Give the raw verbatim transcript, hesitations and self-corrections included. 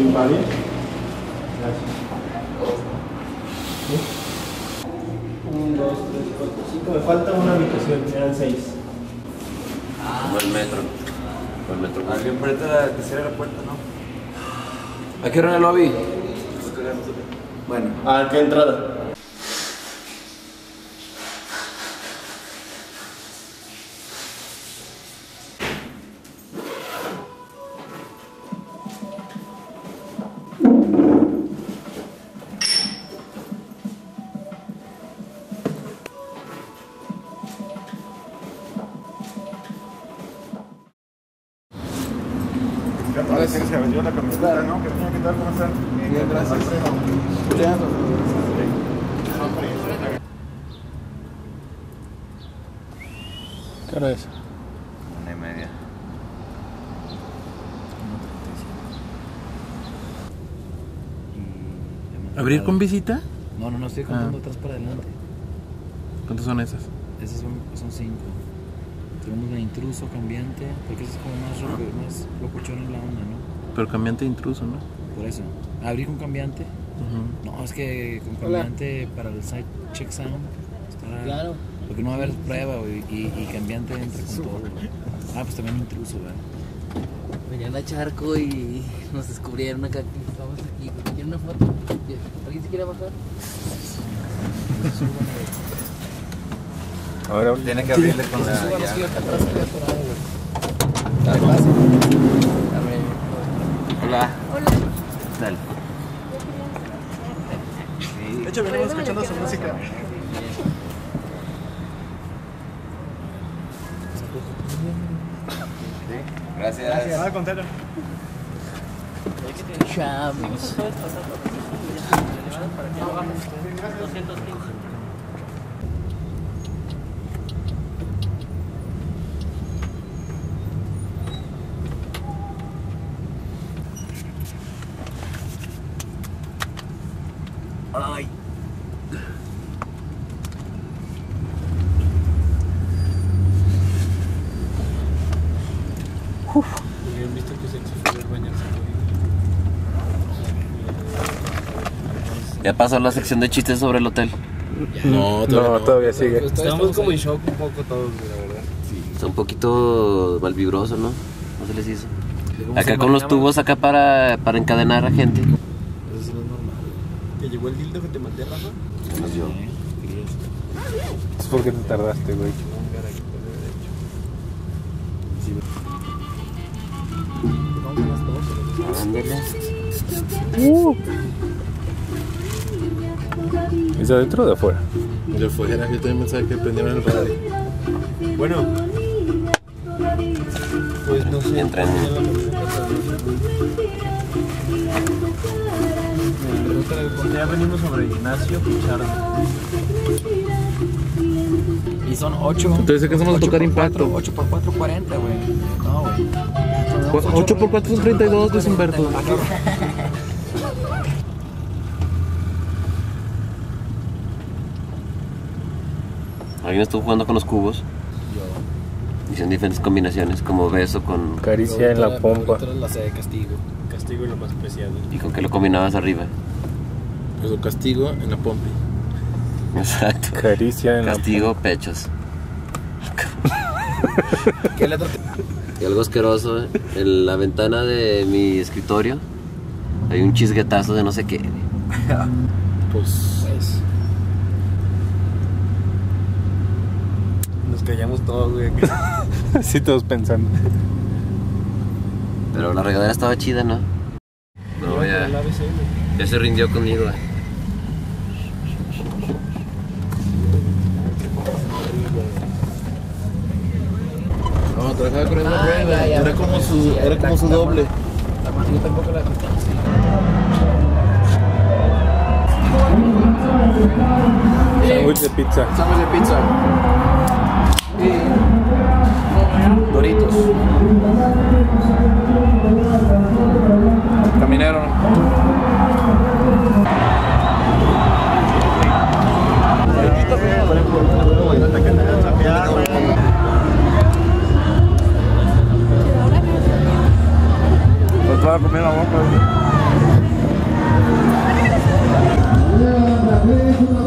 impares. Gracias. ¿Sí? Un, dos, tres, cuatro, cinco. Me falta una habitación, eran seis. Como el metro. Como el metro. Alguien presta la que cierre la puerta, ¿no? ¿A qué hora en el lobby? Bueno. ¿A qué entrada? Parece que se vendió la camioneta, ¿no? ¿Qué tal? ¿Cómo están? Bien, gracias. Escuchando. ¿Qué hora es? Una y media. ¿Abrir con visita? No, no, no, estoy contando ah. atrás para adelante. ¿Cuántas son esas? Esas son, son cinco. Tenemos la intruso, cambiante, porque esa es como más, rojo, más locuchón en la onda, ¿no? Pero cambiante e intruso, ¿no? Por eso. ¿Abrir con cambiante? Uh-huh. No, es que con cambiante Hola. Para el site check sound estará... Claro. Porque no va a haber prueba, güey, y, y cambiante entra con todo, güey. Ah, pues también intruso, ¿verdad? Venían a Charco y nos descubrieron acá que estamos aquí. ¿Quieren una foto? ¿Alguien se quiere bajar? Ahora tiene que abrirle con la... Hola. Hola. Dale. De hecho, venimos escuchando su música. Gracias. Gracias. Nada, contento. Chamos. Ay. Uf. ¿Habían visto que se fue a bañarse? ¿Ya pasó la sección de chistes sobre el hotel? No, todavía, no, no, todavía sigue. Estamos, Estamos como en shock un poco todos, la verdad. Sí. Está un poquito malvibroso, ¿no? No se les hizo. Acá con los tubos acá para, para encadenar a gente. Eso no es normal. ¿Te llegó el dildo que te mandé, Rafa? ¿Qué nos dio? Es porque te tardaste, güey. Uh. ¿Es de adentro o de afuera? De afuera, yo también pensaba que prendieron el radio. Bueno, pues no sé. Entran. Ya venimos sobre Ignacio Pichardo. Y son ocho. Entonces, ¿qué vamos a tocar impacto? ocho por cuatro, cuarenta, güey. No, güey. ocho por cuatro son treinta y dos, Luis Humberto. ¿Alguien estuvo jugando con los cubos? Yo. Hicieron diferentes combinaciones, como beso con... Caricia en la pompa. La C de castigo. Castigo es lo más preciado. ¿Y con qué lo combinabas arriba? Pues el castigo en la pompi. Exacto. Caricia en Castigo, la pompa. pechos. ¿Qué letra? Y algo asqueroso, ¿eh? En la ventana de mi escritorio hay un chisguetazo de no sé qué. Pues... Pues... Nos callamos todos, güey. Así todos pensando. Pero la regadera estaba chida, ¿no? No, ya... Ya se rindió conmigo, eh. No, trabajaba con esa rueda. Era como su, era como su doble. Yo tampoco la Sándwich de pizza. Sándwich de pizza. Y Doritos. Caminero. Pues va a comer la boca. tres, una